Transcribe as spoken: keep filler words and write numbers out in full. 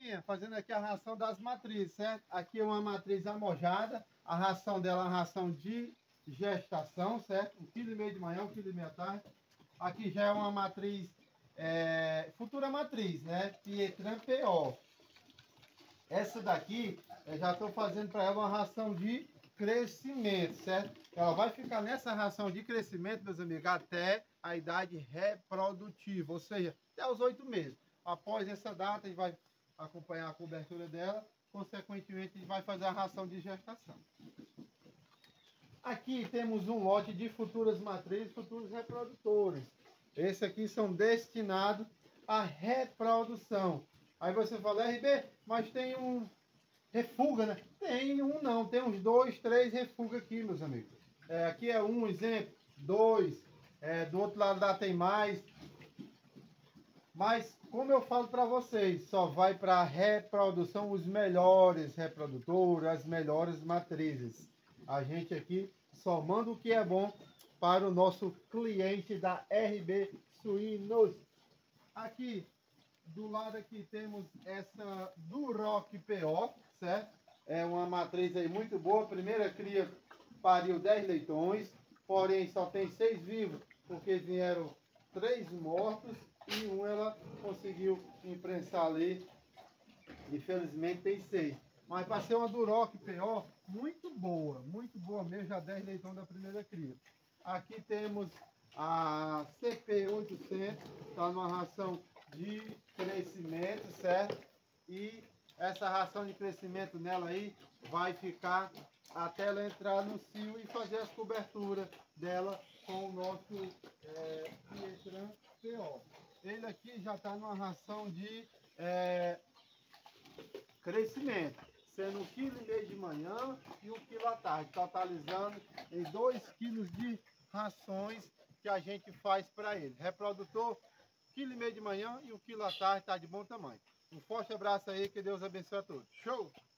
Chiquinha, fazendo aqui a ração das matrizes, certo? Aqui é uma matriz amojada, a ração dela é uma ração de gestação, certo? Um quilo e meio de manhã, um quilo e meio à tarde. Aqui já é uma matriz, é, futura matriz, né? Pietran P O. Essa daqui, eu já estou fazendo para ela uma ração de crescimento, certo? Ela vai ficar nessa ração de crescimento, meus amigos, até a idade reprodutiva, ou seja, até os oito meses. Após essa data, a gente vai acompanhar a cobertura dela, consequentemente, a gente vai fazer a ração de gestação. Aqui temos um lote de futuras matrizes, futuros reprodutores. Esses aqui são destinados à reprodução. Aí você fala, R B, mas tem um refuga, né? Tem um não, tem uns dois, três refuga aqui, meus amigos. É, aqui é um exemplo, dois, é, do outro lado lá tem mais. Mas, como eu falo para vocês, só vai para reprodução os melhores reprodutores, as melhores matrizes. A gente aqui só manda o que é bom para o nosso cliente da R B Suínos. Aqui, do lado aqui temos essa Duroc P O, certo? É uma matriz aí muito boa. A primeira cria pariu dez leitões, porém só tem seis vivos, porque vieram três mortos e um ela conseguiu imprensar ali. Infelizmente tem seis. Mas para ser uma Duroc P O, muito boa, muito boa mesmo, já dez leitões da primeira cria. Aqui temos a C P oitocentos, está numa ração de crescimento, certo? E essa ração de crescimento nela aí vai ficar até ela entrar no cio e fazer as coberturas dela com o nosso é, Pietran P O. Ele aqui já está numa ração de é, crescimento, sendo um quilo e meio de manhã e um quilo à tarde, totalizando em dois quilos de rações que a gente faz para ele. Reprodutor, um quilo e meio de manhã e um quilo à tarde, está de bom tamanho. Um forte abraço aí, que Deus abençoe a todos. Show!